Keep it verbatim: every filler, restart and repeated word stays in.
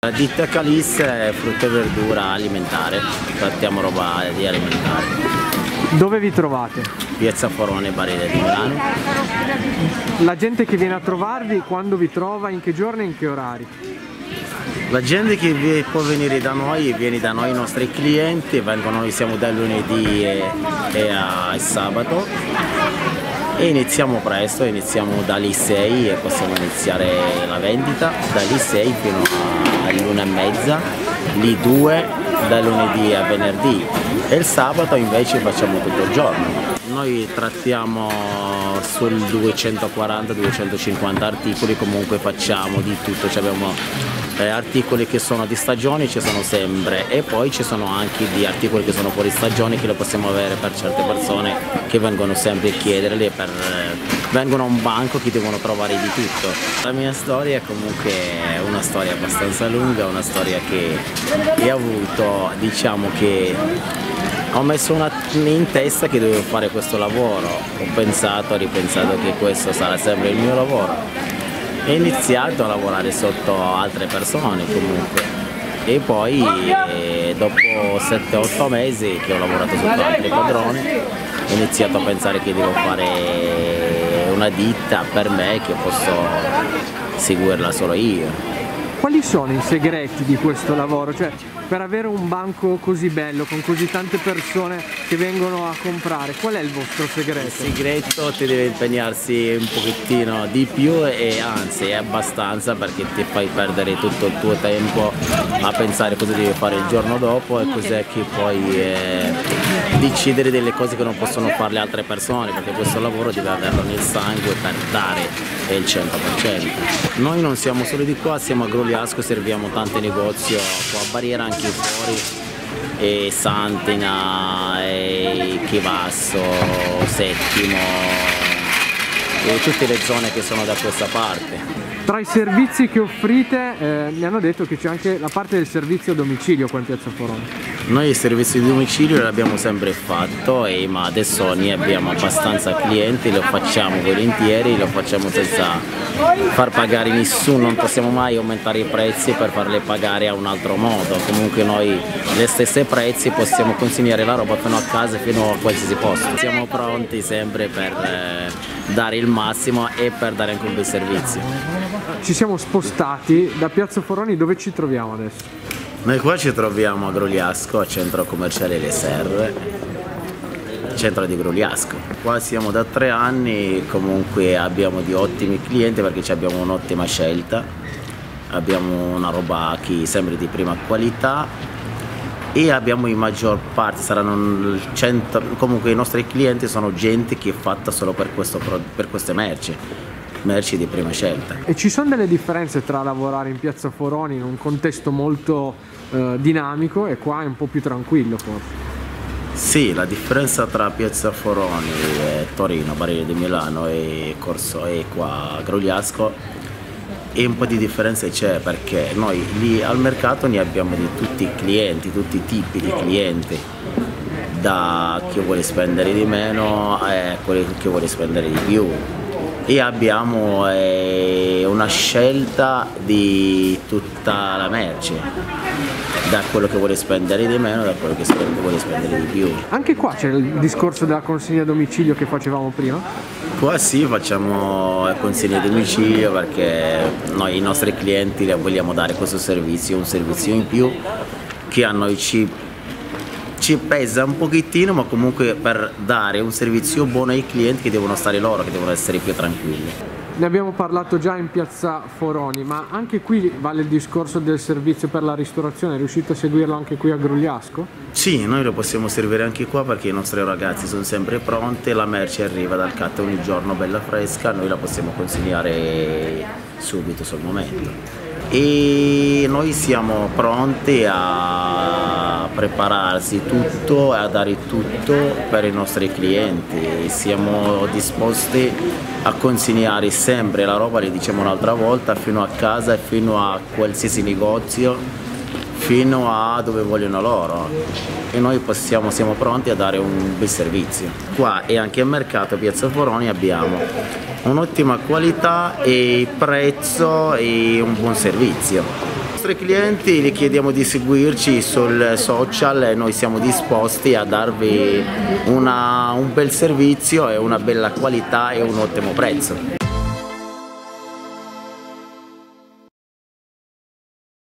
La ditta Calisse è frutta e verdura alimentare, trattiamo roba di alimentare. Dove vi trovate? Piazza Foroni, Barile di Milano. La gente che viene a trovarvi quando vi trova, in che giorni e in che orari? La gente che può venire da noi, viene da noi i nostri clienti, vengono, noi siamo dal lunedì e, e a sabato e iniziamo presto, iniziamo dalle sei e possiamo iniziare la vendita, dalle sei fino all'una e mezza, lì due da lunedì a venerdì e il sabato invece facciamo tutto il giorno. Noi trattiamo sul duecentoquaranta duecentocinquanta articoli, comunque facciamo di tutto, cioè abbiamo eh, articoli che sono di stagione, ci sono sempre, e poi ci sono anche di articoli che sono fuori stagione che lo possiamo avere per certe persone che vengono sempre a chiederli, per, eh, vengono a un banco che devono trovare di tutto. La mia storia è comunque una storia abbastanza lunga, una storia che ho avuto, diciamo che ho messo una, in testa che dovevo fare questo lavoro, ho pensato, ho ripensato che questo sarà sempre il mio lavoro. Ho iniziato a lavorare sotto altre persone comunque e poi eh, dopo sette otto mesi che ho lavorato sotto altri padroni ho iniziato a pensare che devo fare una ditta per me che posso seguirla solo io. Quali sono i segreti di questo lavoro? Cioè, per avere un banco così bello, con così tante persone che vengono a comprare, qual è il vostro segreto? Il segreto ti deve impegnarsi un pochettino di più e anzi è abbastanza, perché ti fai perdere tutto il tuo tempo a pensare cosa devi fare il giorno dopo e cos'è che puoi eh, decidere delle cose che non possono fare le altre persone, perché questo lavoro deve averlo nel sangue per dare il cento per cento. Noi non siamo solo di qua, siamo a Grugliasco, serviamo tanti negozi qua a Barriera, anche fuori, e Santina, e Chivasso, Settimo, e tutte le zone che sono da questa parte. Tra i servizi che offrite eh, mi hanno detto che c'è anche la parte del servizio a domicilio qua in Piazza Foroni. Noi il servizio di domicilio l'abbiamo sempre fatto, e, ma adesso ne abbiamo abbastanza clienti, lo facciamo volentieri, lo facciamo senza far pagare nessuno, non possiamo mai aumentare i prezzi per farle pagare a un altro modo. Comunque noi le stesse prezzi possiamo consegnare la roba fino a casa, fino a qualsiasi posto. Siamo pronti sempre per eh, dare il massimo e per dare anche un bel servizio. Ci siamo spostati da Piazza Foroni, dove ci troviamo adesso? Noi qua ci troviamo a Grugliasco, al centro commerciale Le Serre, centro di Grugliasco. Qua siamo da tre anni, comunque abbiamo di ottimi clienti perché abbiamo un'ottima scelta, abbiamo una roba che sembra di prima qualità e abbiamo in maggior parte, saranno cento, comunque i nostri clienti sono gente che è fatta solo per, questo, per queste merci. merci di prima scelta. E ci sono delle differenze tra lavorare in Piazza Foroni in un contesto molto eh, dinamico e qua è un po' più tranquillo forse? Sì, la differenza tra Piazza Foroni e Torino, Barile di Milano e Corso e qua Grugliasco, e un po' di differenza c'è, perché noi lì al mercato ne abbiamo di tutti i clienti, tutti i tipi di clienti, da chi vuole spendere di meno a quelli che vuole spendere di più. E abbiamo eh, una scelta di tutta la merce, da quello che vuole spendere di meno, da quello che vuole spendere di più. Anche qua c'è il discorso della consegna a domicilio che facevamo prima? Qua sì, facciamo consegna a domicilio perché noi ai nostri clienti le vogliamo dare questo servizio, un servizio in più che a noi ci ci pesa un pochettino, ma comunque per dare un servizio buono ai clienti che devono stare loro, che devono essere più tranquilli. Ne abbiamo parlato già in Piazza Foroni, ma anche qui vale il discorso del servizio per la ristorazione, è riuscito a seguirlo anche qui a Grugliasco? Sì, noi lo possiamo servire anche qua perché i nostri ragazzi sono sempre pronti, la merce arriva dal C A T ogni giorno bella fresca, noi la possiamo consegnare subito sul momento. E noi siamo pronti a prepararsi tutto e a dare tutto per i nostri clienti, siamo disposti a consegnare sempre la roba, le diciamo un'altra volta, fino a casa e fino a qualsiasi negozio, fino a dove vogliono loro, e noi possiamo, siamo pronti a dare un bel servizio. Qua e anche al mercato Piazza Foroni abbiamo un'ottima qualità e prezzo e un buon servizio. I nostri clienti gli chiediamo di seguirci sul social e noi siamo disposti a darvi una, un bel servizio e una bella qualità e un ottimo prezzo.